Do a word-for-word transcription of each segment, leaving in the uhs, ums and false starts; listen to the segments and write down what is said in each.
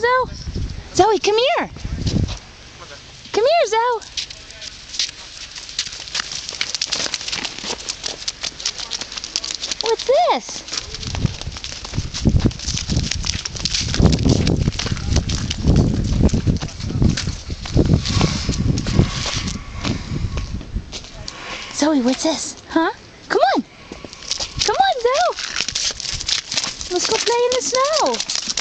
Zoe? Zoe, come here. Come here, Zoe. What's this? Zoe, what's this? Huh? Come on. Come on, Zoe. Let's go play in the snow.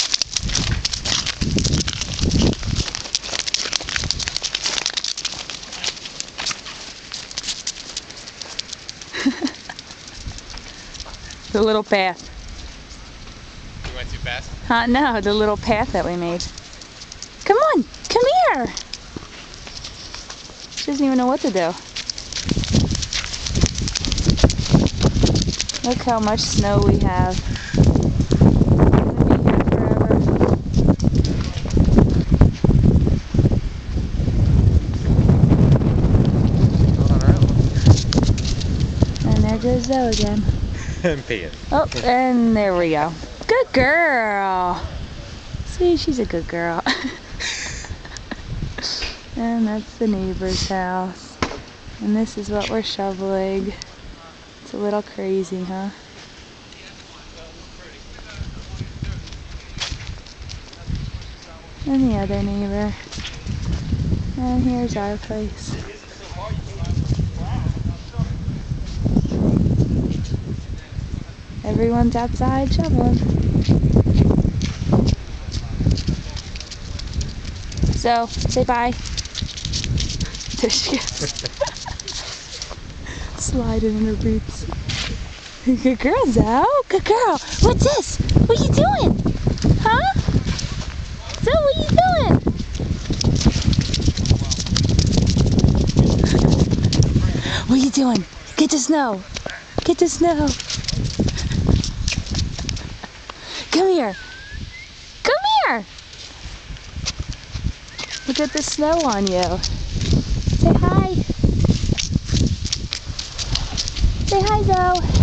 The little path. You went too fast? Huh? No, the little path that we made. Come on, come here. She doesn't even know what to do. Look how much snow we have. We're gonna be here forever. And there goes Zoe again. Peeing. Oh, and there we go. Good girl. See, she's a good girl. And that's the neighbor's house. And this is what we're shoveling. It's a little crazy, huh? And the other neighbor. And here's our place. Everyone's outside shoveling. So, say bye. There she goes. Sliding in her boots. Good girl, Zoe. Good girl. What's this? What are you doing? Huh? Zoe, what are you doing? What are you doing? Get the snow. Get the snow. Come here. Come here. Look at the snow on you. Say hi. Say hi, Zoe.